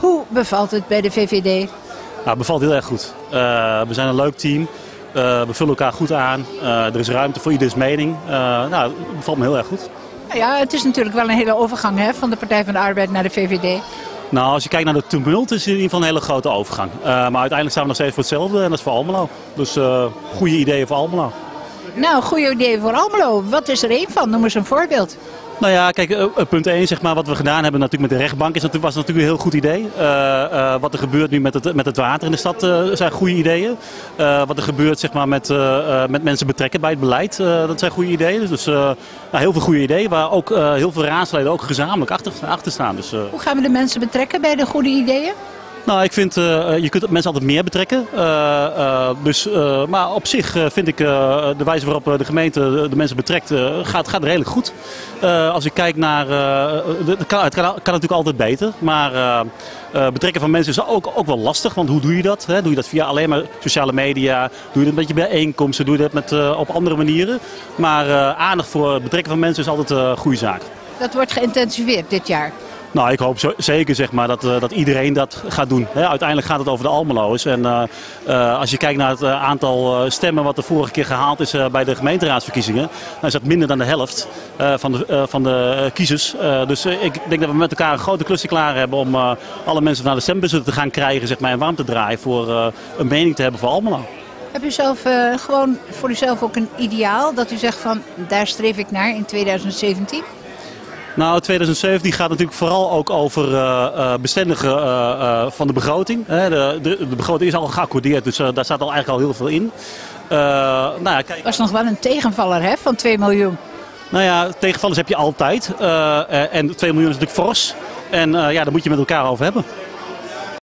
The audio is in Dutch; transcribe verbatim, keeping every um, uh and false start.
Hoe bevalt het bij de V V D? Nou, het bevalt heel erg goed. Uh, we zijn een leuk team. Uh, we vullen elkaar goed aan. Uh, er is ruimte voor ieders mening. Uh, nou, het bevalt me heel erg goed. Ja, het is natuurlijk wel een hele overgang, hè, van de Partij van de Arbeid naar de V V D. Nou, als je kijkt naar de tumult is het in ieder geval een hele grote overgang. Uh, maar uiteindelijk staan we nog steeds voor hetzelfde en dat is voor Almelo. Dus uh, goede ideeën voor Almelo. Nou, goede ideeën voor Almelo. Wat is er één van? Noem eens een voorbeeld. Nou ja, kijk, uh, punt één, zeg maar, wat we gedaan hebben natuurlijk met de rechtbank, is natuurlijk, was natuurlijk een heel goed idee. Uh, uh, wat er gebeurt nu met het, met het water in de stad uh, zijn goede ideeën. Uh, wat er gebeurt, zeg maar, met, uh, uh, met mensen betrekken bij het beleid, uh, dat zijn goede ideeën. Dus uh, nou, heel veel goede ideeën waar ook uh, heel veel raadsleden ook gezamenlijk achter, achter staan. Dus, uh... Hoe gaan we de mensen betrekken bij de goede ideeën? Nou, ik vind, uh, je kunt mensen altijd meer betrekken. Uh, uh, dus, uh, maar op zich uh, vind ik uh, de wijze waarop de gemeente de mensen betrekt, uh, gaat, gaat redelijk goed. Uh, als ik kijk naar, uh, het, kan, het kan, kan natuurlijk altijd beter, maar uh, uh, betrekken van mensen is ook, ook wel lastig. Want hoe doe je dat? Hè? Doe je dat via alleen maar sociale media? Doe je dat met je bijeenkomsten? Doe je dat met, uh, op andere manieren? Maar uh, aandacht voor het betrekken van mensen is altijd een uh, goede zaak. Dat wordt geïntensiveerd dit jaar. Nou, ik hoop zo, zeker zeg maar, dat, uh, dat iedereen dat gaat doen. He, uiteindelijk gaat het over de Almelo's. En uh, uh, als je kijkt naar het uh, aantal uh, stemmen wat de vorige keer gehaald is uh, bij de gemeenteraadsverkiezingen, dan is dat minder dan de helft uh, van de, uh, van de uh, kiezers. Uh, dus uh, ik denk dat we met elkaar een grote klusje klaar hebben om uh, alle mensen naar de stembussen te gaan krijgen, zeg maar, en warm te draaien voor uh, een mening te hebben voor Almelo. Heb u zelf uh, gewoon voor uzelf ook een ideaal dat u zegt van daar streef ik naar in tweeduizend zeventien? Nou, twintig zeventien gaat natuurlijk vooral ook over uh, uh, bestendigen uh, uh, van de begroting. Hè. De, de, de begroting is al geaccordeerd, dus uh, daar staat al eigenlijk al heel veel in. Uh, nou ja, kijk. Dat was nog wel een tegenvaller, hè, van twee miljoen. Nou ja, tegenvallers heb je altijd. Uh, uh, en twee miljoen is natuurlijk fors. En uh, ja, daar moet je met elkaar over hebben.